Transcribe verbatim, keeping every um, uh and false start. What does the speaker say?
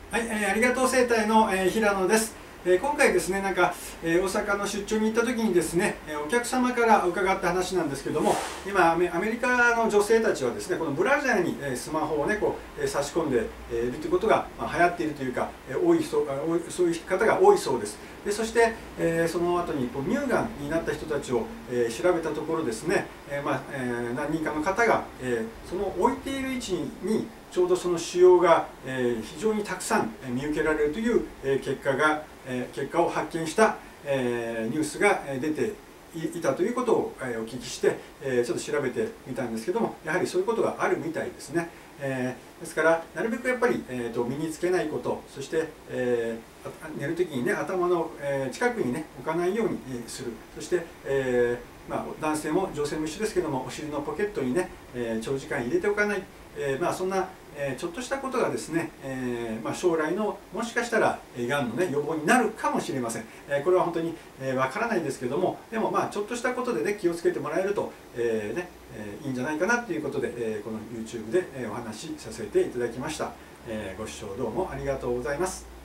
はい、えー、ありがとう整体の、えー、平野です。えー、今回ですね、なんか、えー、大阪の出張に行った時にですね、えー、お客様から伺った話なんですけども、今アメ、アメリカの女性たちはですね、このブラジャーに、えー、スマホをね、こう、えー、差し込んで、えー、いるということが、まあ、流行っているというか、えー、多いそう、そういう方が多いそうです。でそして、えー、その後にこう乳がんになった人たちを、えー、調べたところですね、えーまあえー、何人かの方が、えー、その置いている位置にちょうどその腫瘍が、えー、非常にたくさん見受けられるという、えー、結果が、えー、結果を発見した、えー、ニュースが出ていたということをお聞きして、えー、ちょっと調べてみたんですけども、やはりそういうことがあるみたいですね。えー、ですからなるべくやっぱり、えー、と身につけないこと、そして、えー、寝るときにね頭の、えー、近くにね置かないようにする。そして、えーまあ、男性も女性も一緒ですけども、お尻のポケットにね、えー、長時間入れておかない、えーまあ、そんな、えー、ちょっとしたことがですね、えーまあ、将来のもしかしたらがんの、ね、予防になるかもしれません。えー、これは本当にわ、えー、からないですけども、でもまあちょっとしたことでね気をつけてもらえると、えーねえー、いいんじゃないかなということで、えー、この ユーチューブ でお話しさせていただきました。えー、ご視聴どうもありがとうございます。